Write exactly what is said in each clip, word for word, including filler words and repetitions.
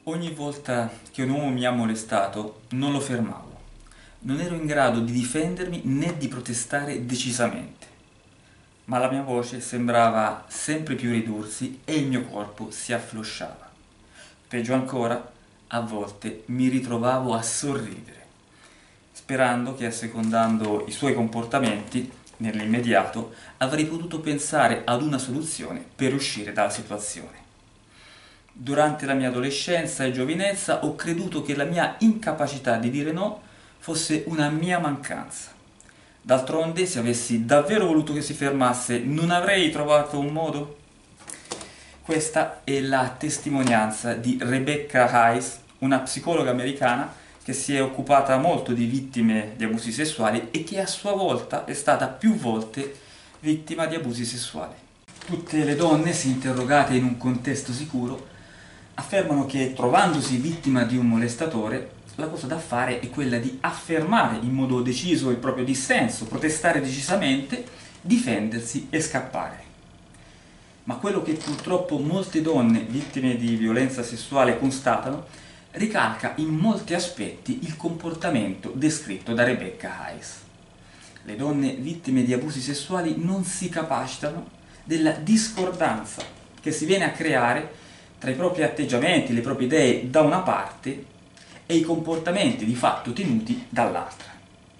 Ogni volta che un uomo mi ha molestato, non lo fermavo. Non ero in grado di difendermi né di protestare decisamente. Ma la mia voce sembrava sempre più ridursi e il mio corpo si afflosciava. Peggio ancora, a volte mi ritrovavo a sorridere, sperando che assecondando i suoi comportamenti, nell'immediato, avrei potuto pensare ad una soluzione per uscire dalla situazione. Durante la mia adolescenza e giovinezza ho creduto che la mia incapacità di dire no fosse una mia mancanza. D'altronde, se avessi davvero voluto che si fermasse, non avrei trovato un modo? Questa è la testimonianza di Rebecca Hayes, una psicologa americana che si è occupata molto di vittime di abusi sessuali e che a sua volta è stata più volte vittima di abusi sessuali. Tutte le donne, se interrogate in un contesto sicuro, affermano che trovandosi vittima di un molestatore, la cosa da fare è quella di affermare in modo deciso il proprio dissenso, protestare decisamente, difendersi e scappare. Ma quello che purtroppo molte donne vittime di violenza sessuale constatano ricalca in molti aspetti il comportamento descritto da Rebecca Hayes. Le donne vittime di abusi sessuali non si capacitano della discordanza che si viene a creare tra i propri atteggiamenti, le proprie idee da una parte e i comportamenti di fatto tenuti dall'altra.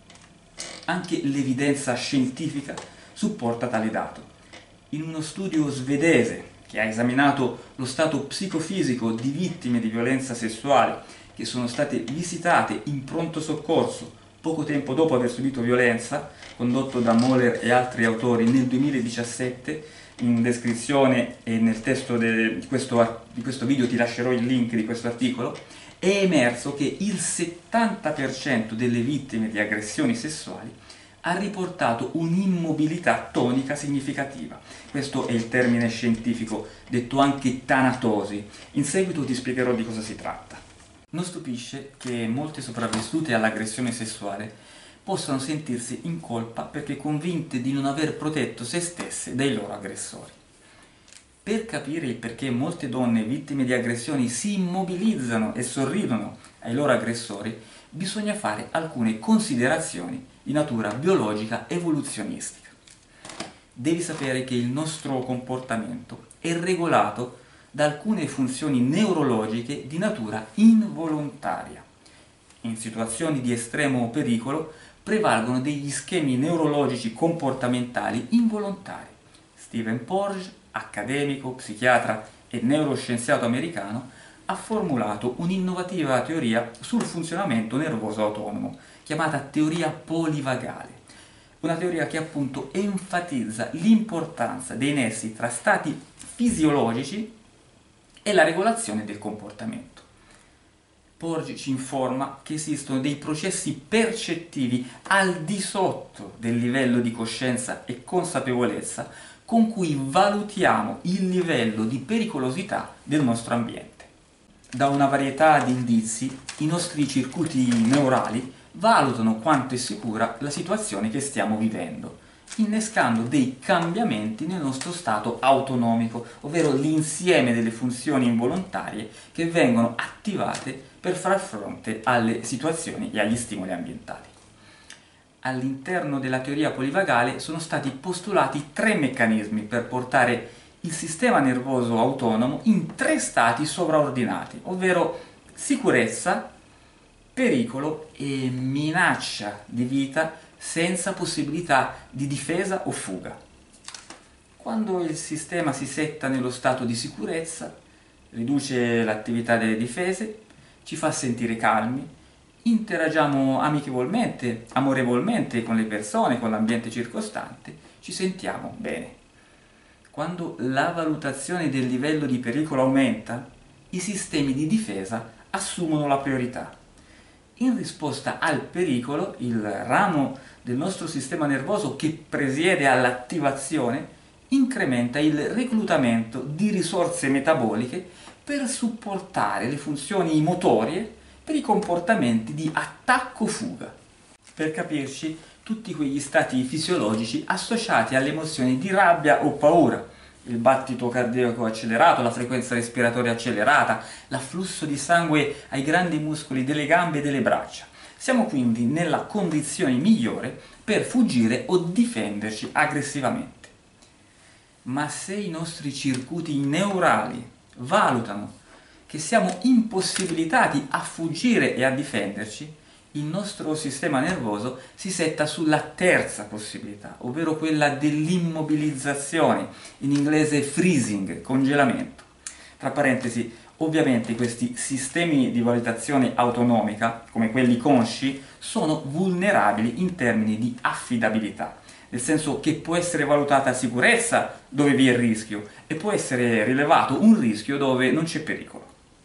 Anche l'evidenza scientifica supporta tale dato. In uno studio svedese che ha esaminato lo stato psicofisico di vittime di violenza sessuale che sono state visitate in pronto soccorso poco tempo dopo aver subito violenza, condotto da Moller e altri autori nel duemiladiciassette, in descrizione e nel testo de, di, questo, di questo video ti lascerò il link di questo articolo, è emerso che il settanta per cento delle vittime di aggressioni sessuali ha riportato un'immobilità tonica significativa. Questo è il termine scientifico, detto anche tanatosi. In seguito ti spiegherò di cosa si tratta. Non stupisce che molte sopravvissute all'aggressione sessuale possano sentirsi in colpa perché convinte di non aver protetto se stesse dai loro aggressori. Per capire il perché molte donne vittime di aggressioni si immobilizzano e sorridono ai loro aggressori, bisogna fare alcune considerazioni di natura biologica evoluzionistica. Devi sapere che il nostro comportamento è regolato da alcune funzioni neurologiche di natura involontaria. In situazioni di estremo pericolo prevalgono degli schemi neurologici comportamentali involontari. Stephen Porges, accademico, psichiatra e neuroscienziato americano, ha formulato un'innovativa teoria sul funzionamento nervoso autonomo, chiamata teoria polivagale. Una teoria che appunto enfatizza l'importanza dei nessi tra stati fisiologici e la regolazione del comportamento. Porges ci informa che esistono dei processi percettivi al di sotto del livello di coscienza e consapevolezza con cui valutiamo il livello di pericolosità del nostro ambiente. Da una varietà di indizi, i nostri circuiti neurali valutano quanto è sicura la situazione che stiamo vivendo, innescando dei cambiamenti nel nostro stato autonomico, ovvero l'insieme delle funzioni involontarie che vengono attivate per far fronte alle situazioni e agli stimoli ambientali. All'interno della teoria polivagale sono stati postulati tre meccanismi per portare il sistema nervoso autonomo in tre stati sovraordinati, ovvero sicurezza, pericolo e minaccia di vita senza possibilità di difesa o fuga. Quando il sistema si setta nello stato di sicurezza, riduce l'attività delle difese, ci fa sentire calmi, interagiamo amichevolmente, amorevolmente con le persone, con l'ambiente circostante, ci sentiamo bene. Quando la valutazione del livello di pericolo aumenta, i sistemi di difesa assumono la priorità. In risposta al pericolo, il ramo del nostro sistema nervoso che presiede all'attivazione incrementa il reclutamento di risorse metaboliche per supportare le funzioni motorie per i comportamenti di attacco-fuga. Per capirci, tutti quegli stati fisiologici associati alle emozioni di rabbia o paura, il battito cardiaco accelerato, la frequenza respiratoria accelerata, l'afflusso di sangue ai grandi muscoli delle gambe e delle braccia. Siamo quindi nella condizione migliore per fuggire o difenderci aggressivamente. Ma se i nostri circuiti neurali valutano che siamo impossibilitati a fuggire e a difenderci, il nostro sistema nervoso si setta sulla terza possibilità, ovvero quella dell'immobilizzazione, in inglese freezing, congelamento. Tra parentesi, ovviamente questi sistemi di valutazione autonomica, come quelli consci, sono vulnerabili in termini di affidabilità, nel senso che può essere valutata sicurezza dove vi è il rischio e può essere rilevato un rischio dove non c'è pericolo.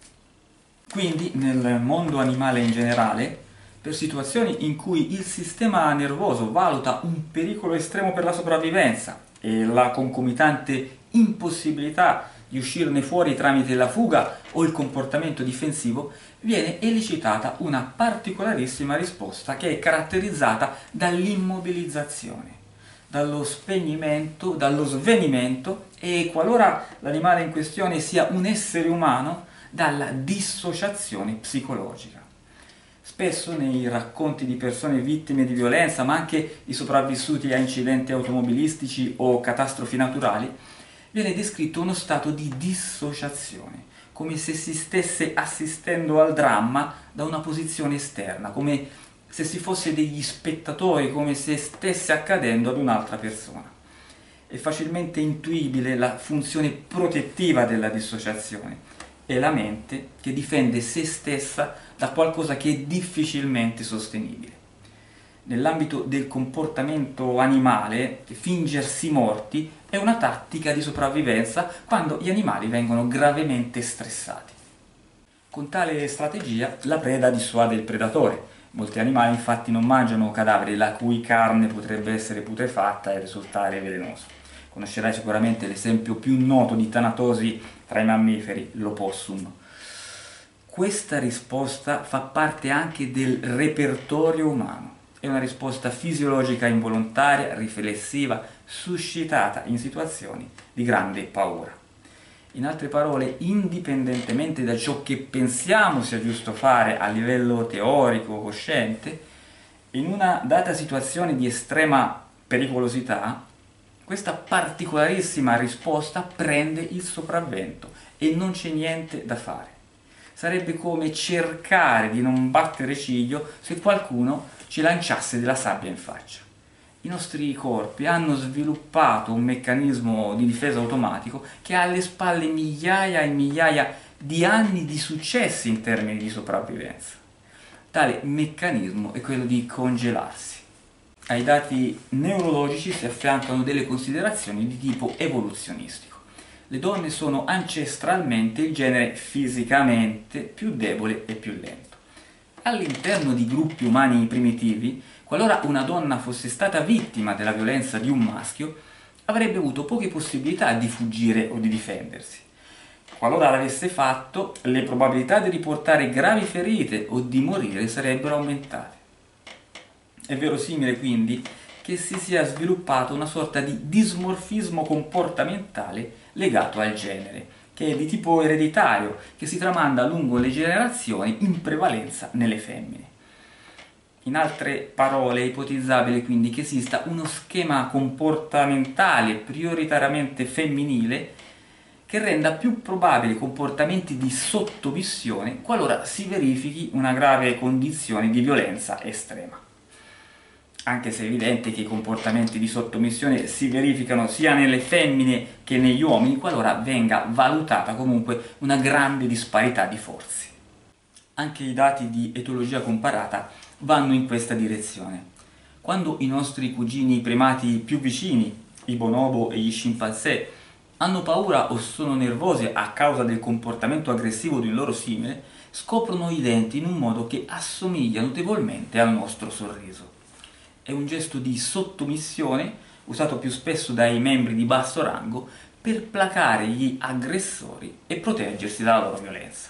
Quindi nel mondo animale in generale, per situazioni in cui il sistema nervoso valuta un pericolo estremo per la sopravvivenza e la concomitante impossibilità di uscirne fuori tramite la fuga o il comportamento difensivo, viene elicitata una particolarissima risposta che è caratterizzata dall'immobilizzazione, dallo spegnimento, dallo svenimento e, qualora l'animale in questione sia un essere umano, dalla dissociazione psicologica. Spesso nei racconti di persone vittime di violenza, ma anche di sopravvissuti a incidenti automobilistici o catastrofi naturali, viene descritto uno stato di dissociazione, come se si stesse assistendo al dramma da una posizione esterna, come se si fosse degli spettatori, come se stesse accadendo ad un'altra persona. È facilmente intuibile la funzione protettiva della dissociazione. È la mente che difende se stessa da qualcosa che è difficilmente sostenibile. Nell'ambito del comportamento animale, fingersi morti è una tattica di sopravvivenza quando gli animali vengono gravemente stressati. Con tale strategia la preda dissuade il predatore. Molti animali infatti non mangiano cadaveri la cui carne potrebbe essere putrefatta e risultare velenoso. Conoscerai sicuramente l'esempio più noto di tanatosi tra i mammiferi, l'opossum. Questa risposta fa parte anche del repertorio umano. È una risposta fisiologica involontaria, riflessiva, suscitata in situazioni di grande paura. In altre parole, indipendentemente da ciò che pensiamo sia giusto fare a livello teorico o cosciente, in una data situazione di estrema pericolosità, questa particolarissima risposta prende il sopravvento e non c'è niente da fare. Sarebbe come cercare di non battere ciglio se qualcuno ci lanciasse della sabbia in faccia. I nostri corpi hanno sviluppato un meccanismo di difesa automatico che ha alle spalle migliaia e migliaia di anni di successi in termini di sopravvivenza. Tale meccanismo è quello di congelarsi. Ai dati neurologici si affiancano delle considerazioni di tipo evoluzionistico. Le donne sono ancestralmente il genere fisicamente più debole e più lento. All'interno di gruppi umani primitivi, qualora una donna fosse stata vittima della violenza di un maschio, avrebbe avuto poche possibilità di fuggire o di difendersi. Qualora l'avesse fatto, le probabilità di riportare gravi ferite o di morire sarebbero aumentate. È verosimile quindi che si sia sviluppato una sorta di dismorfismo comportamentale legato al genere, che è di tipo ereditario, che si tramanda lungo le generazioni in prevalenza nelle femmine. In altre parole, è ipotizzabile quindi che esista uno schema comportamentale prioritariamente femminile che renda più probabili comportamenti di sottomissione qualora si verifichi una grave condizione di violenza estrema. Anche se è evidente che i comportamenti di sottomissione si verificano sia nelle femmine che negli uomini, qualora venga valutata comunque una grande disparità di forze. Anche i dati di etologia comparata vanno in questa direzione. Quando i nostri cugini primati più vicini, i bonobo e gli scimpanzé, hanno paura o sono nervosi a causa del comportamento aggressivo di un loro simile, scoprono i denti in un modo che assomiglia notevolmente al nostro sorriso. È un gesto di sottomissione usato più spesso dai membri di basso rango per placare gli aggressori e proteggersi dalla loro violenza.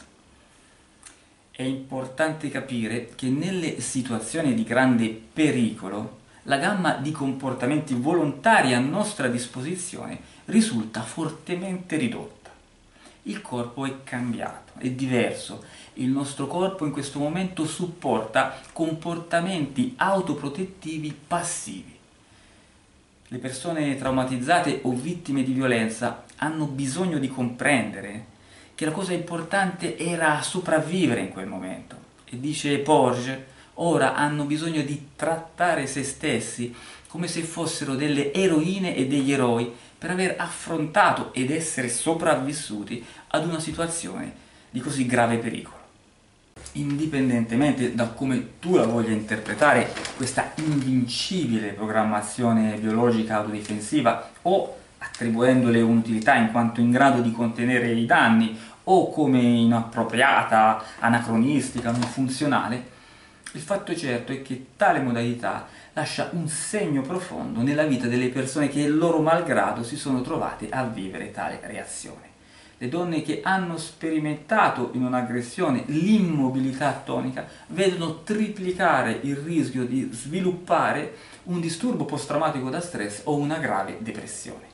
È importante capire che nelle situazioni di grande pericolo la gamma di comportamenti volontari a nostra disposizione risulta fortemente ridotta. Il corpo è cambiato, è diverso. Il nostro corpo in questo momento supporta comportamenti autoprotettivi passivi. Le persone traumatizzate o vittime di violenza hanno bisogno di comprendere che la cosa importante era sopravvivere in quel momento. E dice Porges, ora hanno bisogno di trattare se stessi come se fossero delle eroine e degli eroi per aver affrontato ed essere sopravvissuti ad una situazione di così grave pericolo. Indipendentemente da come tu la voglia interpretare, questa invincibile programmazione biologica autodifensiva, o attribuendole un'utilità in quanto in grado di contenere i danni, o come inappropriata, anacronistica, non funzionale, il fatto certo è che tale modalità lascia un segno profondo nella vita delle persone che, loro malgrado, si sono trovate a vivere tale reazione. Le donne che hanno sperimentato in un'aggressione l'immobilità tonica vedono triplicare il rischio di sviluppare un disturbo post-traumatico da stress o una grave depressione.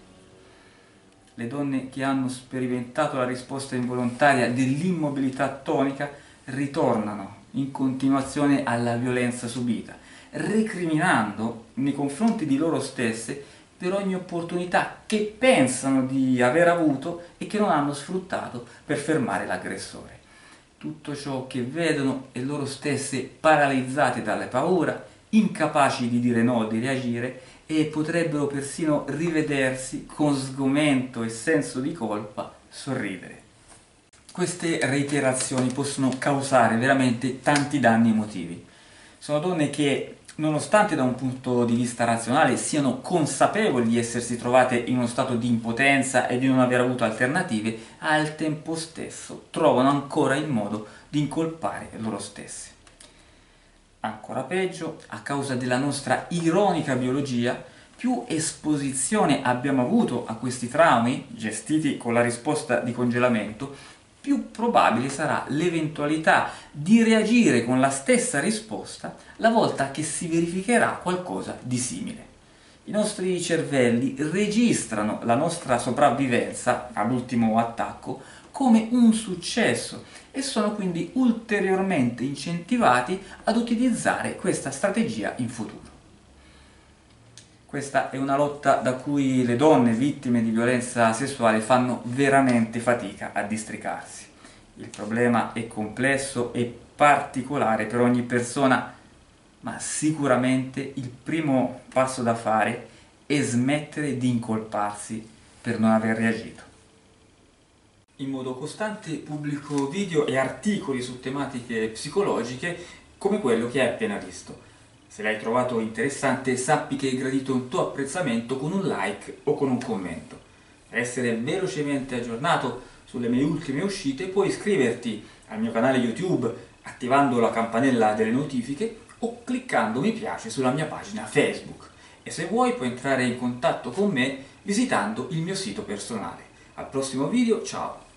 Le donne che hanno sperimentato la risposta involontaria dell'immobilità tonica ritornano in continuazione alla violenza subita, recriminando nei confronti di loro stesse per ogni opportunità che pensano di aver avuto e che non hanno sfruttato per fermare l'aggressore. Tutto ciò che vedono è loro stesse paralizzate dalle paura, incapaci di dire no, di reagire, e potrebbero persino rivedersi con sgomento e senso di colpa sorridere. Queste reiterazioni possono causare veramente tanti danni emotivi. Sono donne che, nonostante da un punto di vista razionale siano consapevoli di essersi trovate in uno stato di impotenza e di non aver avuto alternative, al tempo stesso trovano ancora il modo di incolpare loro stesse. Ancora peggio, a causa della nostra ironica biologia, più esposizione abbiamo avuto a questi traumi, gestiti con la risposta di congelamento, più probabile sarà l'eventualità di reagire con la stessa risposta la volta che si verificherà qualcosa di simile. I nostri cervelli registrano la nostra sopravvivenza all'ultimo attacco come un successo e sono quindi ulteriormente incentivati ad utilizzare questa strategia in futuro. Questa è una lotta da cui le donne vittime di violenza sessuale fanno veramente fatica a districarsi. Il problema è complesso e particolare per ogni persona, ma sicuramente il primo passo da fare è smettere di incolparsi per non aver reagito. In modo costante pubblico video e articoli su tematiche psicologiche come quello che hai appena visto. Se l'hai trovato interessante, sappi che è gradito un tuo apprezzamento con un like o con un commento. Per essere velocemente aggiornato sulle mie ultime uscite, puoi iscriverti al mio canale YouTube attivando la campanella delle notifiche o cliccando mi piace sulla mia pagina Facebook. E se vuoi puoi entrare in contatto con me visitando il mio sito personale. Al prossimo video, ciao!